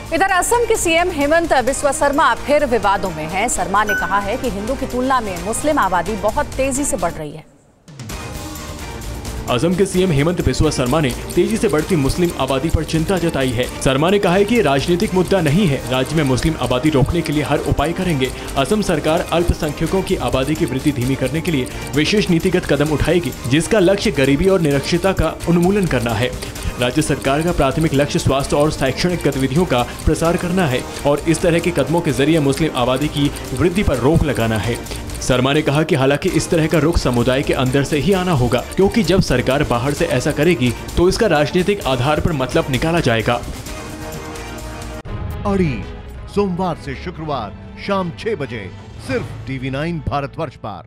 इधर असम के सीएम हेमंत बिस्वा शर्मा फिर विवादों में हैं। शर्मा ने कहा है कि हिंदू की तुलना में मुस्लिम आबादी बहुत तेजी से बढ़ रही है। असम के सीएम हेमंत बिस्वा शर्मा ने तेजी से बढ़ती मुस्लिम आबादी पर चिंता जताई है। शर्मा ने कहा है कि ये राजनीतिक मुद्दा नहीं है, राज्य में मुस्लिम आबादी रोकने के लिए हर उपाय करेंगे। असम सरकार अल्पसंख्यकों की आबादी की वृद्धि धीमी करने के लिए विशेष नीतिगत कदम उठाएगी, जिसका लक्ष्य गरीबी और निरक्षरता का उन्मूलन करना है। राज्य सरकार का प्राथमिक लक्ष्य स्वास्थ्य और शैक्षणिक गतिविधियों का प्रसार करना है और इस तरह के कदमों के जरिए मुस्लिम आबादी की वृद्धि पर रोक लगाना है। शर्मा ने कहा कि हालांकि इस तरह का रुख समुदाय के अंदर से ही आना होगा, क्योंकि जब सरकार बाहर से ऐसा करेगी तो इसका राजनीतिक आधार पर मतलब निकाला जाएगा। अड़ी सोमवार से शुक्रवार शाम 6 बजे सिर्फ TV9 भारतवर्ष पर।